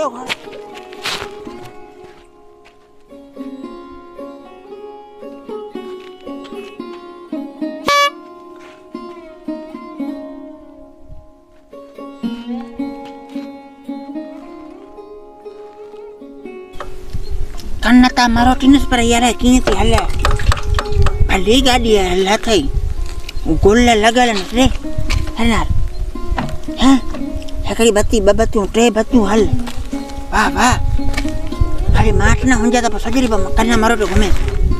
घर कन्नता मारो टिनस पर यार की थी हल्ला भली गाड़ी हल्ला थई गोल्ला लगल रे हल्ला हां एकड़ी बत्ती बबत्ती टे बत्ती हल वाह वाह अरे माठ ना हो जाता पर सजरी पर कन्ना मारो तो घूमे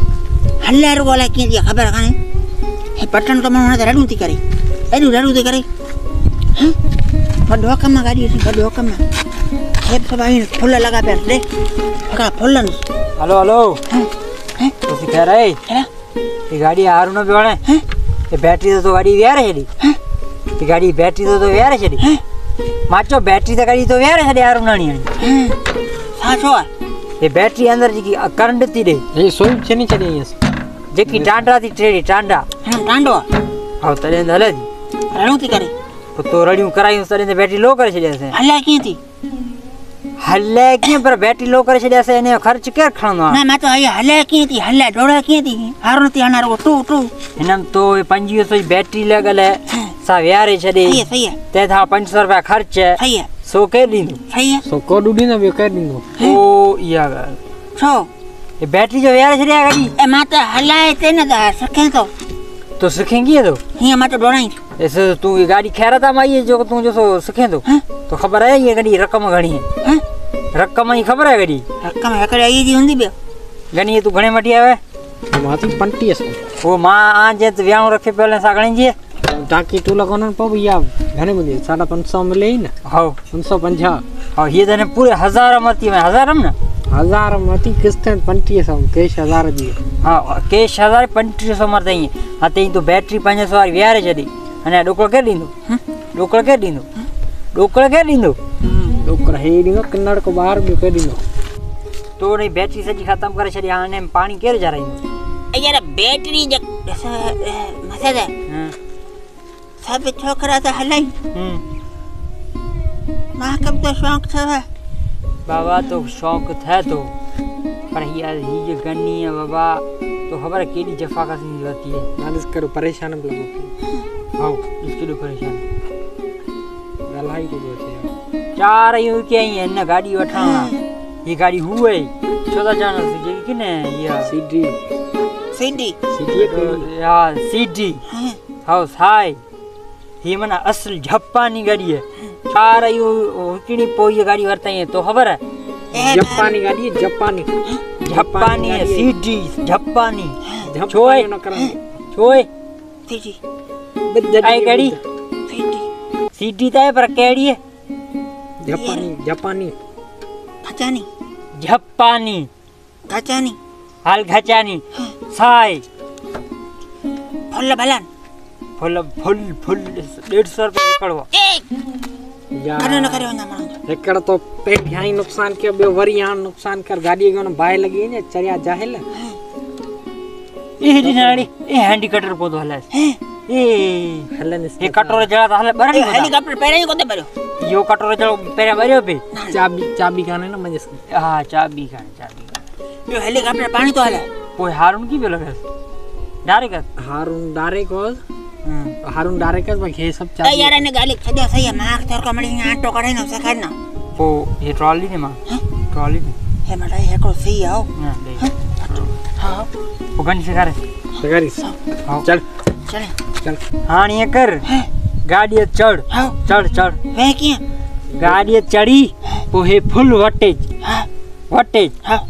हल्ला रो वाला की दिया खबर काने हे पटन तो मन रडू थी करे रडू थी करे हां बडो कम गाड़ी से बडो कम हे सबाई फुल लगा पे दे का फुलन हेलो हेलो हैं तो कह रहे है ये गाड़ी हारू न बेवणे हैं ये बैटरी तो गाड़ी व्यार है डी हैं ये गाड़ी बैटरी तो व्यार है डी हैं माचो बैटरी तो गाड़ी तो व्यार है हारू नानी हैं साचो ये बैटरी अंदर जी की करंट थी दे ये सोई चनी चली है जे की टांडा थी ट्रेडी टांडा हां टांडो हां तले हले रडू थी करे तो रडियो कराई तले बैटरी लो करे छे जैसे हल्ला की थी हल्ले के पर बैटरी लो करे छे जैसे ने खर्च के खणनो ना मैं तो ये हल्ले की थी हल्ला डोड़ा की थी हारू थी अनार वो टू इनम तो 2500 बैटरी लगल है सा व्यारे छे सही है ते था 500 रुपया खर्च है सही है सो के दीनु सही है सो को डूडी ना बे कर दिनो ओ या गल छो ये बैटरी जो व्यारे छे गाड़ी ए माता हल्लाए ते न दा सके तो सीखेंगी तो हिया माता डोड़ाई ऐसे तू ये गाड़ी खैरता में आई है जो तू जो सो सीखे तो खबर है ये गाड़ी रकम घणी है रकम ही खबर है गाड़ी रकम एकड़े आई दी हुंदी बे घणी है तू घणे मटी आवे माती 50 वो मां आ जे व्याह रखे पहले सा घणी जी टाकी तू लगोन प भैया घणे बजे 550 में ले ना हां 550 हां ये तने पूरे 1000 मती में 1000 ना 1000 मती किस्त 2500 कैश 1000 दी हां कैश 1000 2500 मरते ही हाते तो बैटरी 500 वाली व्यारे जदी अने डोकळ के दींदो डोकळ के दींदो डोकळ के दींदो डोकळ हे दीनो कन्नड़ को बाहर भी के दीनो तो नहीं बैटरी सजी खत्म करे छडी आने पानी केर जा रही यार बैटरी जक मसे दे सब छोकरा तो हलाई मां कब तो शौक था बाबा तो शौक था तो पर यार ये गन्नी है बाबा तो खबर केडी जफा का सी होती है मालिश करो परेशान लगो हां इसके लिए परेशान गलाई को जो है चार यू के ही न गाड़ी उठाना ये गाड़ी हुए छोटा जाना से कि ने ये सीडी यार सीडी हाउस हाई ये मना असल जापानी गाड़ी है चार यू किनी पोई गाड़ी वरता है तो खबर है जापानी गाड़ी है जापानी है सीडी जापानी छोय न कर छोय सीडी आई गाड़ी सीडी ता पर केड़ी है जापानी घचानी हाल घचानी साई फुल बलन फुल 150 रुपए कड़वा यार न करे ना मन एकड़ तो पे ध्यान नुकसान के बे वरी यहां नुकसान कर गाड़ी गन बाय लगी ने चरिया जाहेल ए दिनाड़ी ए हैंडी कटर पोदो हला ए हलन ए कटोरे जड़ा हला बरनी हेलीकॉप्टर पेरे कोते बरो यो कटोरे जड़ा पेरे बरियो पे चाबी काने ना मजे हां चाबी का यो हेलीकॉप्टर पानी तो हला कोई हारून की बेलो है डायरेक्ट हारून डायरेक्ट बस ये सब चाबी यार ने गाली खदे सही है मार तोर को मड़ी आटो करे ना सखर ना ओ ये ट्रॉली ने मां ट्रॉली हे मड़ा हे को सही आओ हां ले हां वो गन से करे चल हां ये कर गाड़ी चढ़ चढ़ वे किया गाड़ी चढ़ी वो है फुल वटेज वटेज हां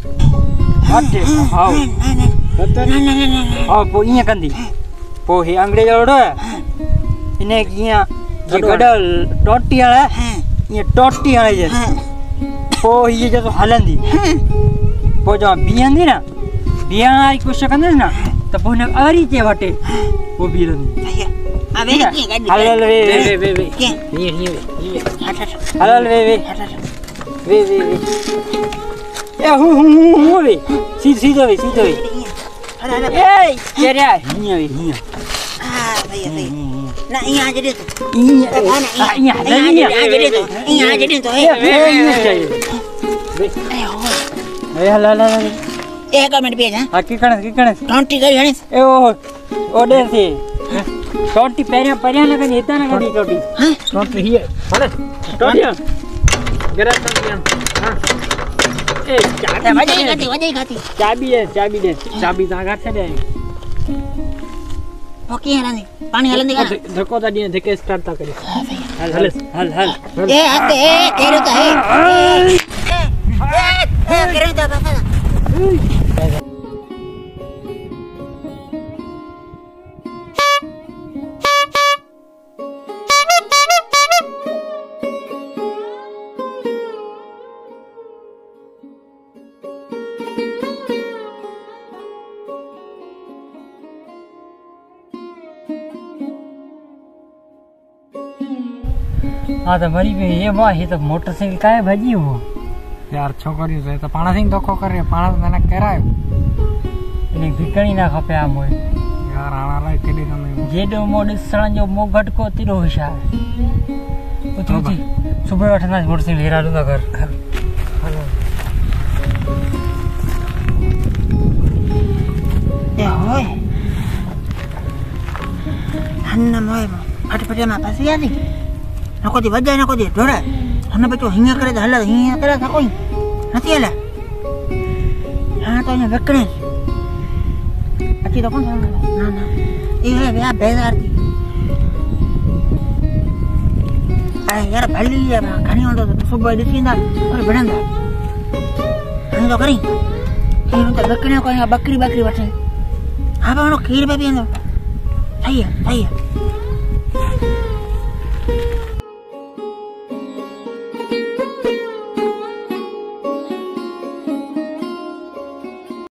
हां वो ये कंदी वो है अंग्रेज ओडो इने किया ये गडल टोटी वाला ये टोटी वाला जे वो ये जो हलंदी वो जो बियंदी ना बियाई कुछ कंदे ना तो पुने अरी के वटे वो बीरंदी सही है अबे की गाड़ी हलल वे के ये हट हलल वे ए हु वे सीधो वे ए केरे हिया हां सही ना यहां जड़े तो यहां जड़े तो यहां जड़े तो ए हो ए हल हल हल एक मिनट पे जा आ की कणस टोंटी गई हणी ए ओ ओडे से टोटी पेरिया लगन हेता ना गडी टोटी हां टोटी ही है टोटिया गरा टोटिया हां ए वजई खाती चाबी दे चाबी ता घर से दे ओके हरानी पानी हलन देगा धक्को ता दिए धक्के स्टार्ट ता करे हल ए आते ए केरो ता ए केरो ता बाबा हाँ तो मरी पे ये बा ये तो मोटरसाइकिल का है भजी वो यार छोकरी से तो पाणा सिंह धक्को करे पाणा मैंने करायो इने भिकणी ना खपे आ मोय यार आना ला केडी कमे जेडो मोड सण जो मो घटको तिरो होशियार उतरी सुबह उठना मोटरसाइकिल हेरा लूंगा घर हेलो ए होय हन्ना मोय फटफटे मा पासी आली नको दी वजाय नको दी ढोरा हने बचो हिंगा करे तो हल्ला हिंगा करे था कोई नथी हला हां तो ने वकणे अच्छी तो कौन ना ना ये है या बेजार थी अरे यार भली है घणी होंदो तो सुबह दिसींदा और बणंदा हने तो करी ये तो वकणे को बकरी वठे हां बानो खीर पे पींदो सही है